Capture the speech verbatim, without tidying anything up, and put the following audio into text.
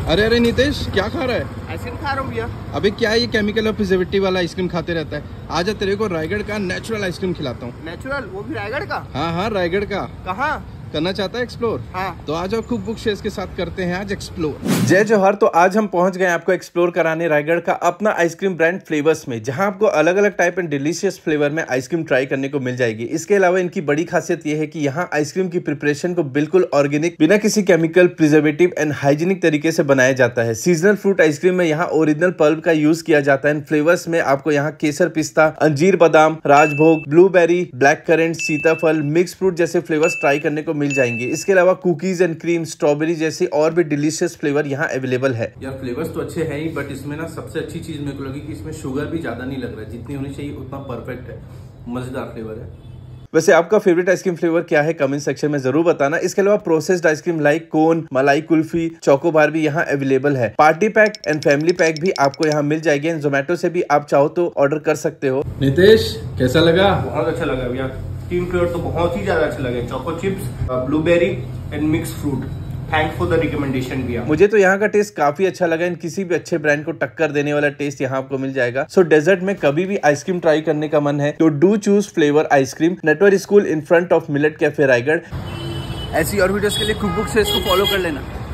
अरे अरे नितेश, क्या खा रहा है? आइसक्रीम खा रहा हूँ भैया। अबे क्या ये केमिकल और प्रिजर्वेटिव वाला आइसक्रीम खाते रहता है? आजा तेरे को रायगढ़ का नेचुरल आइसक्रीम खिलाता हूँ। नेचुरल? वो भी रायगढ़ का? हाँ हाँ, रायगढ़ का। कहाँ करना चाहता है एक्सप्लोर? हाँ। तो आ जाओ, कुक बुक शेयर्स के साथ करते हैं आज एक्सप्लोर। जय जौहर। तो आज हम पहुंच गए आपको एक्सप्लोर कराने रायगढ़ का अपना आइसक्रीम ब्रांड फ्लेवर्स में, जहां आपको अलग अलग टाइप एंड डिलीशियस फ्लेवर में आइसक्रीम ट्राई करने को मिल जाएगी। इसके अलावा इनकी बड़ी खासियत यह है कि यहाँ आइसक्रीम की प्रिपरेशन को बिल्कुल ऑर्गेनिक, बिना किसी केमिकल, प्रिजर्वेटिव एंड हाइजीनिक तरीके से बनाया जाता है। सीजनल फ्रूट आइसक्रीम में यहाँ ओरिजिनल पल्प का यूज किया जाता है। फ्लेवर्स में आपको यहाँ केसर पिस्ता, अंजीर बादाम, राजभोग, ब्लूबेरी, ब्लैक करेंट, सीताफल, मिक्स फ्रूट जैसे फ्लेवर्स ट्राई करने को मिल जाएंगे। इसके अलावा कुकीज एंड क्रीम, स्ट्रॉबेरी जैसी और भी डिलीशियस फ्लेवर यहाँ अवेलेबल है। यार फ्लेवर्स तो अच्छे हैं ही, बट इसमें ना सबसे अच्छी चीज मेरे को लगी कि इसमें शुगर भी ज्यादा नहीं लग रहा है, जितनी होनी चाहिए उतना परफेक्ट है। मजेदार फ्लेवर है। वैसे आपका फेवरेट आइसक्रीम फ्लेवर क्या है कमेंट सेक्शन में जरूर बताना। इसके अलावा प्रोसेस्ड आइसक्रीम लाइक कोन, मलाई कुल्फी, चोकोबार भी यहाँ अवेलेबल है। Party pack and family pack भी आपको यहाँ मिल जाएगी। जोमेटो से भी आप चाहो तो ऑर्डर कर सकते हो। नितेश, कैसा लगा? बहुत अच्छा लगा भैया। तीन फ्लेवर तो बहुत ही ज्यादा अच्छे लगे। Choco chips, blueberry and mix fruit. Thanks for the recommendation भैया। मुझे तो यहाँ का टेस्ट काफी अच्छा लगा। इन किसी भी अच्छे ब्रांड को टक्कर देने वाला टेस्ट यहाँ आपको मिल जाएगा। सो डेजर्ट में कभी भी आइसक्रीम ट्राई करने का मन है तो do choose flavour ice cream, network school in front of millet cafe Raigarh. ऐसी और वीडियोस के लिए कुक बुक से इसको फॉलो कर लेना।